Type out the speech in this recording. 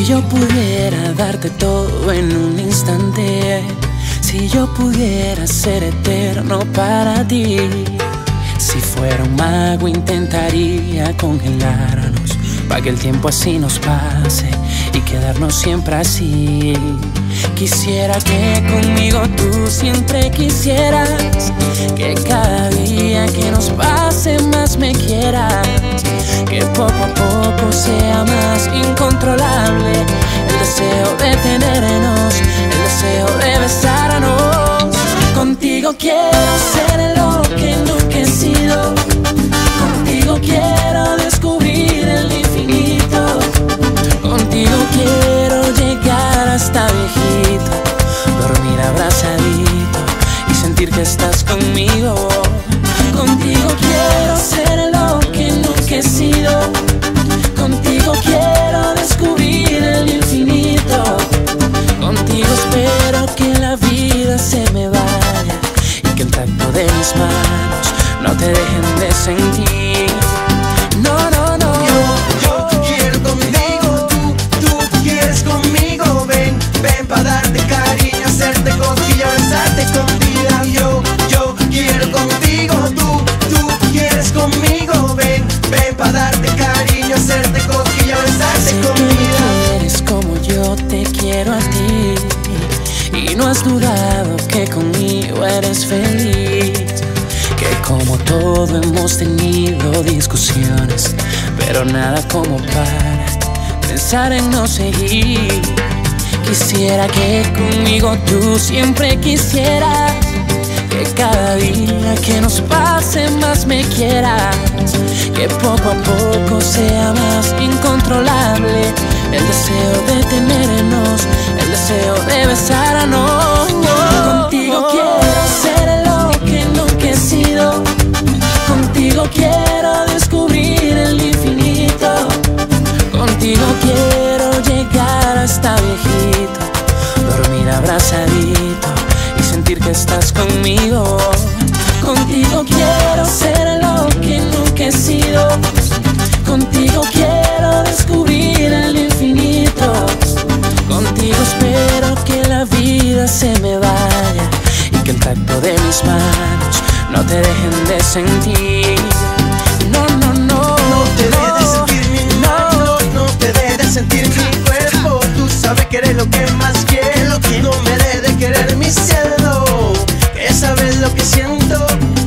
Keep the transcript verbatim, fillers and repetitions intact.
yo pudiera darte todo en un instante, si yo pudiera ser eterno para ti, si fuera un mago intentaría congelarnos para que el tiempo así nos pase y quedarnos siempre así. Quisiera que conmigo tú siempre quisieras, que cada día que nos pase más me quieras, que poco a poco sea más incontrolable el deseo de tenernos, el deseo de besarnos. Contigo quiero ser lo que nunca he sido, contigo quiero descubrir el infinito, contigo quiero llegar hasta viejito, dormir abrazadito y sentir que estás conmigo. Contigo quiero ser lo que nunca he sido, contigo quiero descubrir el infinito, contigo espero que la vida se me vaya y que el tacto de mis manos no te dejen de sentir. No, no, no. Yo, yo quiero contigo, tú, tú quieres conmigo. Ven, ven pa' darte cariño, hacerte cosquillas, besarte escondida. Yo, yo quiero contigo, tú, tú quieres conmigo. Ven, ven pa' darte cariño, hacerte cosquillas, besarte escondida. Tú eres como yo te quiero a ti y no has dudado que conmigo eres feliz, que como todo hemos tenido discusiones, pero nada como para pensar en no seguir. Quisiera que conmigo tú siempre quisieras, que cada día que nos pase más me quieras, que poco a poco sea más incontrolable el deseo de tenernos, el deseo de besarnos. Contigo quiero ser lo que nunca he sido, contigo quiero descubrir el infinito, contigo quiero llegar hasta viejito, dormir abrazadito y sentir que estás conmigo. Contigo quiero ser lo que nunca he sido, contigo quiero descubrir el infinito, contigo espero que la vida se me vaya y que el tacto de mis manos no te dejen de sentir. No, no, no. No te dejes de sentir mi mano, no te dejes de sentir mi cuerpo. Tú sabes que eres lo que más quiero, no me dejes de querer mi cielo, que sabes lo que siento.